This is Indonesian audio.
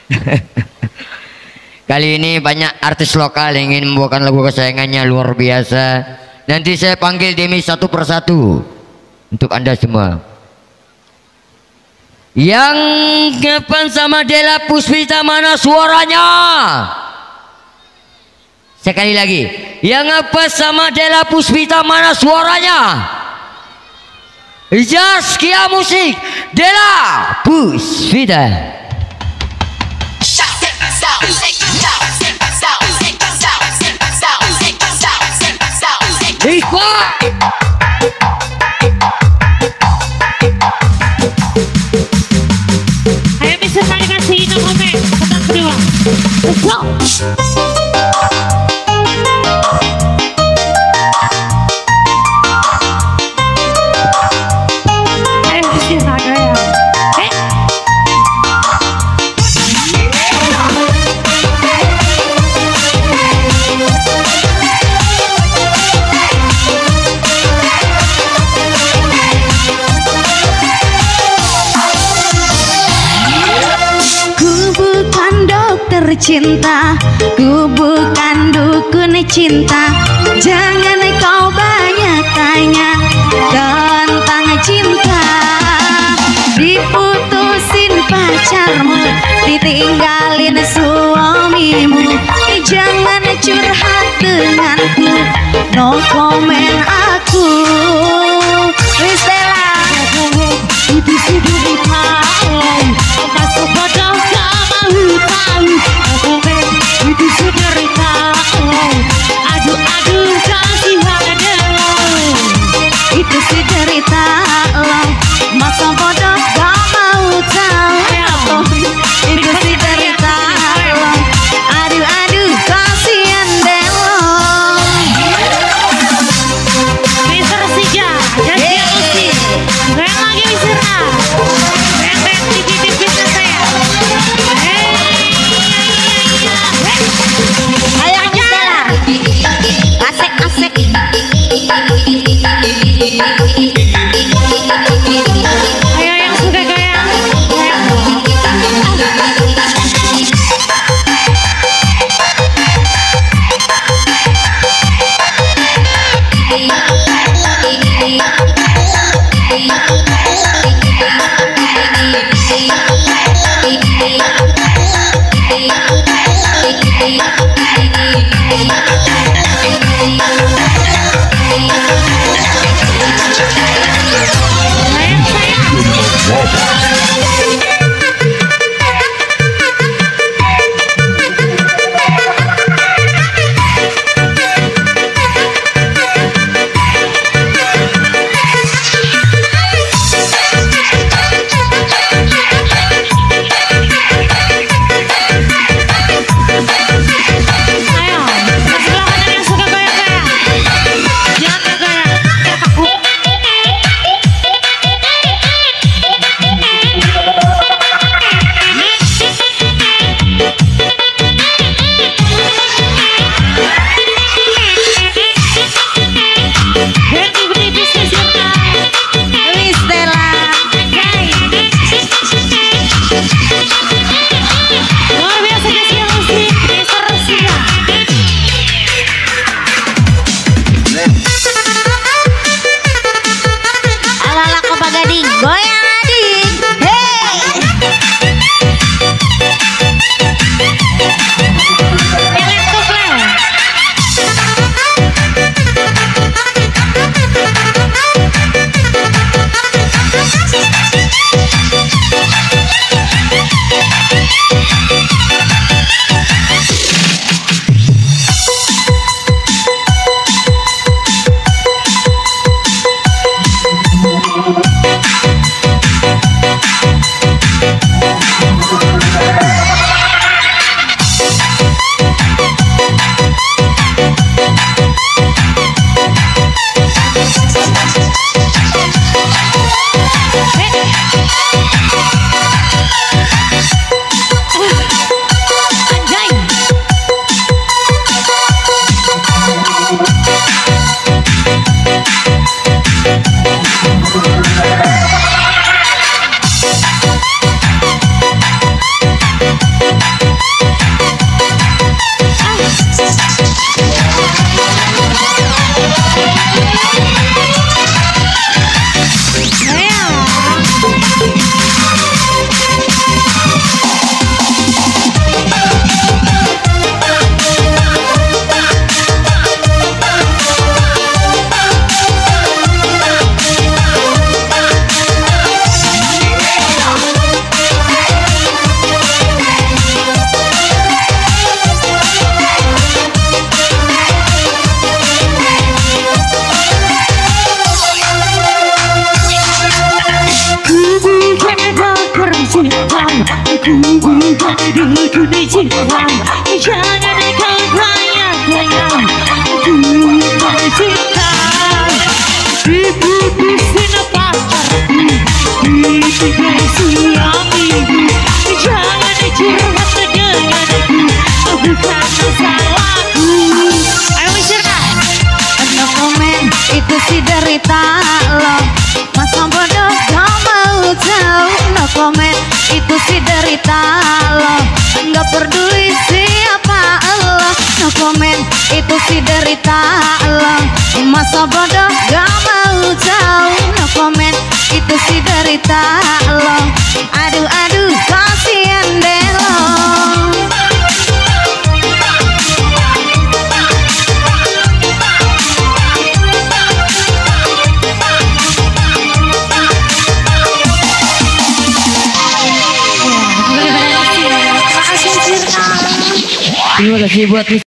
Kali ini banyak artis lokal yang ingin membawakan lagu kesayangannya luar biasa. Nanti saya panggil Demi satu persatu untuk Anda semua. Yang ngepan sama Della Puspita mana suaranya? Sekali lagi. Yang ngepas sama Della Puspita mana suaranya? Zaskia Musik Della Puspita. Ayo bisa kasih nomornya petak kedua. Let's go. Cinta, ku bukan dukun cinta. Jangan kau banyak tanya tentang cinta. Diputusin pacarmu, ditinggalin suamimu. Jangan curhat denganku, no comment aku. Ristela Itu sudah tahu, masuk bodoh gak mau tahu. Itu sudah tahu, aduh kasih ada. itu si cerita lo, masa bodoh gak mau tahu. Itu si cerita lo, aduh kasihan deh lo. Duduk di jiran, jangan kau tanya-tanya. Cinta, diputusin pacarku, ditinggal suamiku. Jangan curhat denganku, bukan masalahku. Ayo Mirna. No comment, itu si derita lo. Masa bodoh gak mau tahu. No comment, itu si derita lo. Nggak peduli siapa lo. No comment, itu si derita lo. Masa bodoh gak mau tahu. No comment, itu si derita lo. Aduh aduh kasihan deh lo. Terima kasih buat